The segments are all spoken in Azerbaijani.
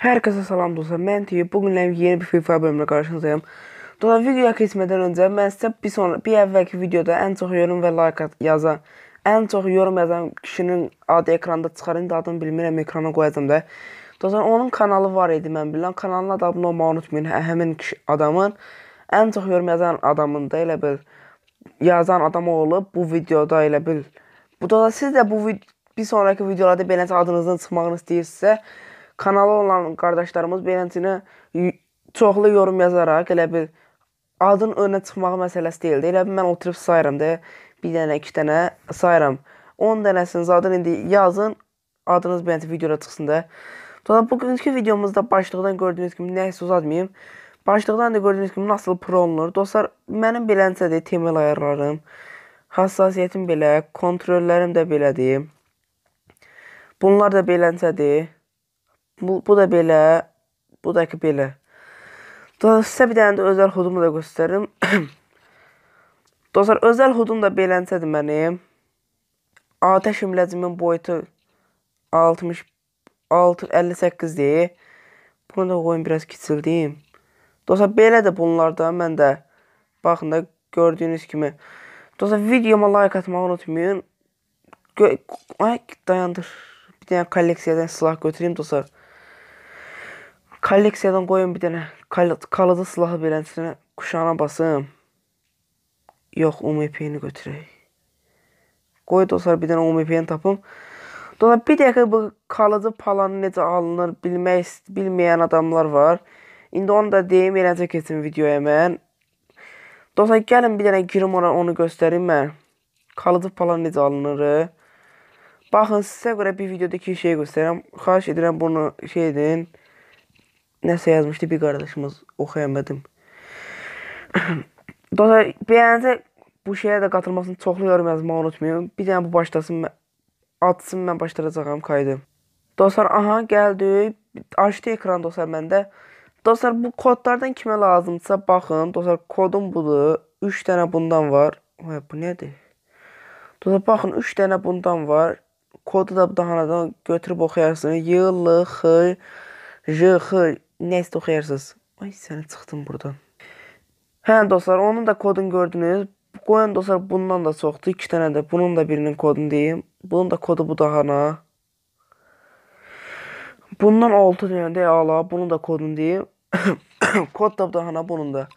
Herkese selam dostlar. Ben Tiyo. Bugün yeni bir FIFA bölümüne karşınızdayım. Dostlar videoya keçmədən öncə mən sizə bir əvvəlki videoda ən çox yorum və like yazan, ən çox yorum yazan kişinin adı ekranda çıxar. İndi adını bilmirəm, ekrana qoyacağım da. Dostlar onun kanalı var idi mən bilirəm. Kanalına da abunə olmağı unutmayın. Həmin adamın ən çox yorum yazan adamın da elə bil yazan adam olub bu videoda elə bil. Bu da siz də bir sonraki videolarda beləncə adınızın çıxmağını istəyirsinizsə kanalı olan qardaşlarımız beləncə çoxlu yorum yazaraq elə bil adın önünə çıxmağı məsələsi deyildi. Elə bil mən oturub sayıram da bir dənə, iki dənə sayıram. 10 dənəsiniz adını indi yazın. Adınız beləncə videoda çıxsın da. Sonra bugünkü videomuzda başlıqdan gördüyünüz kimi nəysə uzatmayayım. Başlıqdan da gördüyünüz kimi nasıl pro olunur. Dostlar mənim beləncədir temel ayarlarım. Hassasiyyətim belə, kontrollərim də belədir. Bunlar da beləncədir. Bu da belə, bu da ki belə. Sizə bir dənə də özəl hudumu da göstərim. Dostlar, özəl hudum da beləncədir mənim. Atəş imləcimin boyutu 58'dir. Bunu da qoyun biraz kiçildiyim. Dostlar, belə də bunlardan mən də baxın da gördüyünüz kimi. Dostlar, videoma like atmağı unutmayın. Ay, dayandır. Bir dənə kolleksiyadan silah götüreyim dostlar. Kolleksiyadan qoyun bir dənə kalıcı silahı beləncəsinə kuşağına basım. Yox, UMP-ni götürək. Qoy dostlar bir dənə UMP-ni tapım. Dostlar, bir dəqiqə bu kalıcı palanı necə alınır bilməyən adamlar var. İndi onu da deyim, eləcə keçin videoya mən. Dostlar, gəlin bir dənə girim onu göstərim mən. Kalıcı palan necə alınır. Baxın, sizə görə bir videodakı şey göstərirəm. Xahiş edirəm bunu şey edin. Nəsə yazmışdı bir qardaşımız, oxuyamadım. Dostlar, beğensə bu şeyə də qatılmasını çoxlu yorum yazmağı unutmayın. Bir dənə bu başlasın, atsın, mən başlayacağım kaydı. Dostlar, aha gəldik. Açdı ekran dostlar məndə. Dostlar, bu kodlardan kimə lazımdırsa baxın. Dostlar, kodum budur. 3 dənə bundan var. Vay, bu nədir? Dostlar, baxın, 3 dənə bundan var. Kodu da daha götürüb oxuyarsınız. YLX, JX, neyse oxuyarsınız. Ay, səni çıxdım buradan. Hə dostlar, onun da kodunu gördünüz. Qoyun dostlar, bundan da çoxdur. 2 dənə də. Bunun da birinin kodunu deyim. Bunun da kodu bu daha. Bundan 6 dənə də ala. Bunun da kodunu deyim. Kod da daha bunun da.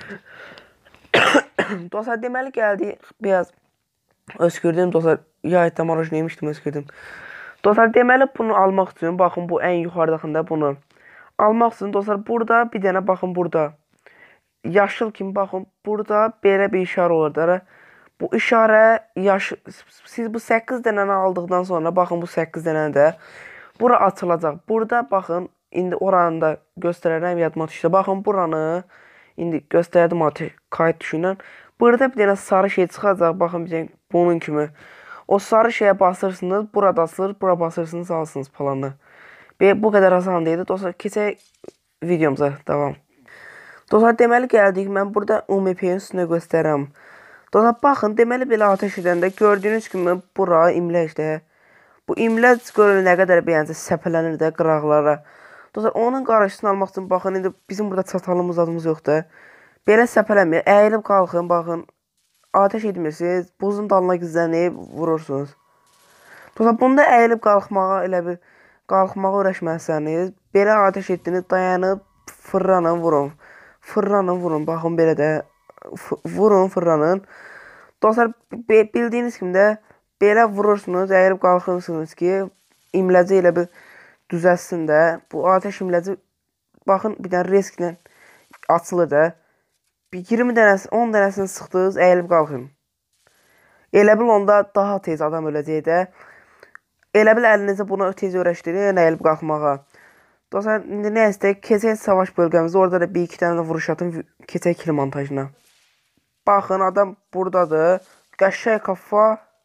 Dostlar, deməli gəldik. Biraz öskürdüm dostlar. Yayıtda maraj neymişdim öskürdüm. Dostlar, deməli bunu almaq üçün baxın bu ən yuxarıdakında bunu almaq üçün dostlar burada bir dənə baxın burada. Yaşıl kimi baxın burada belə bir işarə olur da. Bu işarə siz bu 8 dənəni aldıqdan sonra baxın bu 8 dənə də bura açılacaq. Burada baxın indi oranı da göstərərəm yadıma düşdü. Baxın buranı indi göstərdim kayıt düşünən. Burada bir dənə sarı şey çıxacaq. Baxın bir dənə bunun kimi. O sarı şeye basırsınız, burada asılır, bura basırsınız, alsınız planı. Bu qədər asan deyildi. Dostlar, keçək videomuza davam. Dostlar, deməli gəldik. Mən burada UMP-nin üstünə göstərəm. Dostlar, baxın, deməli belə ateş edəndə gördüyünüz kimi bura imləcdə. Bu imləc görün nə qədər beləncə səpələnir də qıraqlara. Dostlar, onun qarşısını almaq üçün baxın, indi bizim burada çatalımız adımız yoxdur. Belə səpələnmir. Əyilib qalxın, baxın. Ateş etmirsiniz, buzun dalına gizlənib vurursunuz. Dostlar, bunda əyilib qalxmağa elə bir qalxmağa öyrəşməlisiniz. Belə ateş etdiniz, dayanıb fırlanın, vurun. Fırlanın, vurun. Baxın belə də vurun, fırlanın. Dostlar, bildiyiniz kimi də belə vurursunuz, əyilib qalxırsınız ki, imləci elə bir düzəlsin də. Bu ateş imləci baxın bir dənə risklə açılır da. Bir 20 dənəsi, 10 dənəsini sıxdınız, əyilib qalxın. Elə bil onda daha tez adam öləcək də. Elə bil əlinizə bunu tez öyrəşdirin, əyilib qalxmağa. Dostlar, indi nə istəyək? Keçək savaş bölgəmizdə. Orada da bir iki dənə vuruş atın, keçək kill montajına. Baxın, adam buradadır. Qəşəng kafa.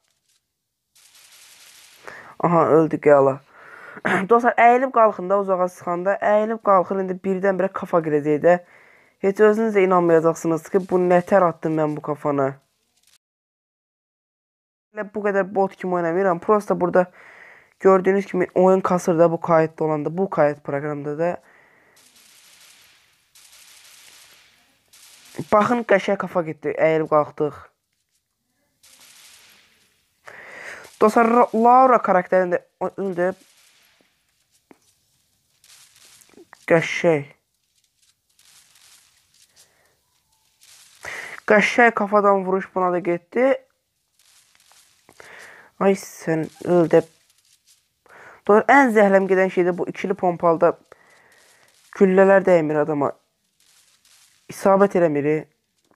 Aha, öldü qəla. Dostlar, əyilib qalxın da uzağa sıxanda. Əyilib qalxır, indi birdən-birə kafa girəcək də. Heç özünüz də inanmayacaqsınız ki, bu nətər attım mən bu kafana. Bu qədər bot kimi oynamayıram. Prosta burada Gördüğünüz kimi oyun kasır da bu kayıtda olanda. Bu kayıt proqramda da. Baxın qəşəng kafa getdi. Əyilib qalxdıq. Dostlar Laura karakterində öldü. Qəşəng. Qəşəng kafadan vuruş buna da getdi. Ay sən öldü. Dostlar ən zəhləm gedən şey də bu ikili pompalıda güllələr dəymir adama. İsabət eləmir.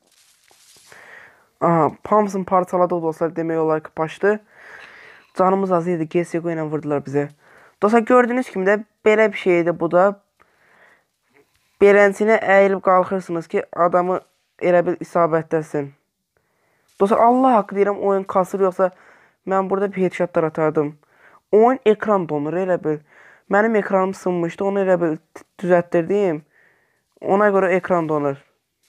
Aha, hamısını parçaladı dostlar, demək olar ki başdı. Canımız az idi, CSGO ilə vurdular bizə. Dostlar gördüyünüz kimi də belə bir şeydir bu da. Belənsinə əyilib qalxırsınız ki adamı elə bil isabətləsin. Dostlar Allah haqqı deyirəm, oyun kasır, yoxsa mən burada bir headshotlar atardım. Oyun ekran donur elə bil. Mənim ekranım sınmışdı, onu elə bil düzəltdirdim. Ona görə ekran donur.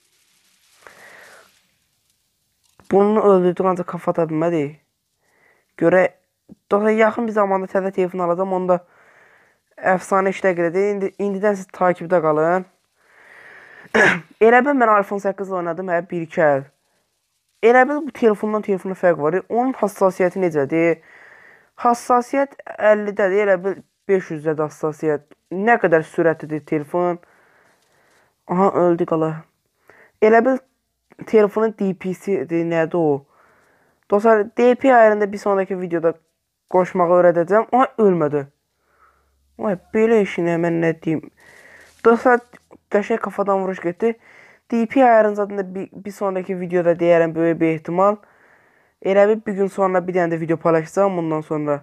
Bunu öldürdük ancaq kafa ata bilmədik. Görə dostlar yaxın bir zamanda təzə telefon alacağam. Onda əfsanə işlər gələcək. İndidən siz takibdə qalın. Elə bil mən iPhone 8 oynadım, 1-2 əl. Elə bil bu telefondan telefona fərq var. Onun hassasiyyəti necədir? Hassasiyyət 50-dədir, elə bil 500-dədir hassasiyyət. Nə qədər sürətlidir telefon. Aha, öldü qala. Elə bil telefonun DPC-dir, nədir o? Dostlar, DP ayarında bir sonraki videoda qoşmağı öyrədəcəm. Ay, ölmədi. Ay, belə işinə mən nə deyim. Dostlar, qəşəng kafadan vuruş getdi. DP ayarının zadında bir sonraki videoda deyərəm, böyük bir ehtimal. Elə bir gün sonra bir dənə də video paylaşacağım bundan sonra.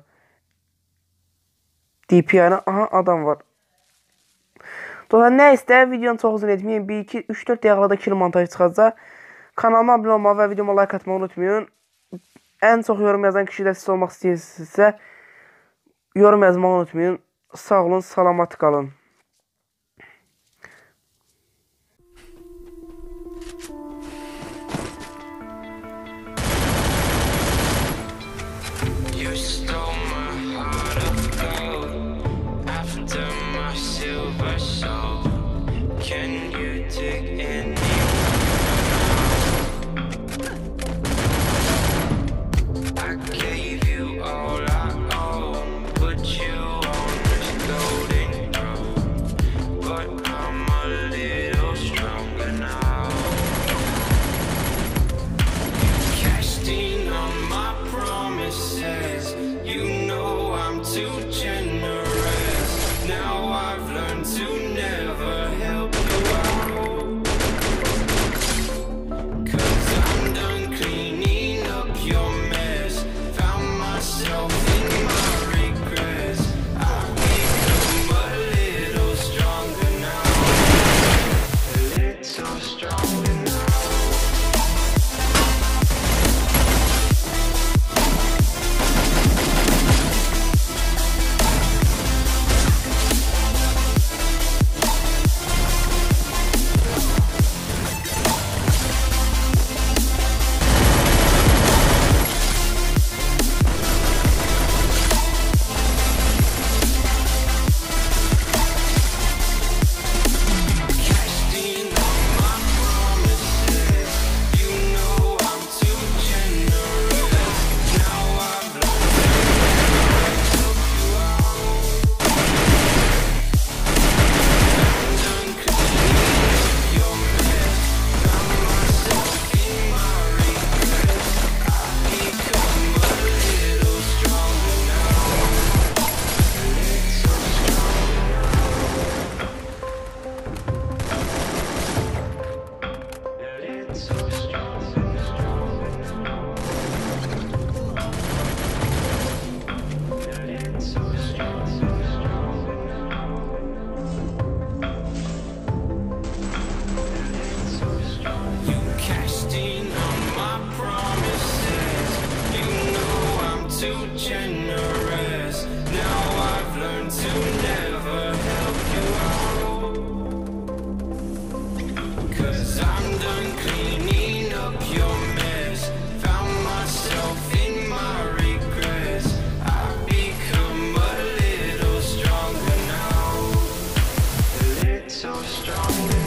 DP ayarına, aha, adam var. Dostlar, nə istər, videonun çox uzun etməyin. 1-2-3-4 dəqiqədə kill montaj çıxacaq. Kanalıma abunə olmağı və videoma like atmağı unutmayın. Ən çox yorum yazan kişi də siz olmaq istəyirsinizsə yorum yazmağı unutmayın. Sağ olun, salamat qalın. Amin.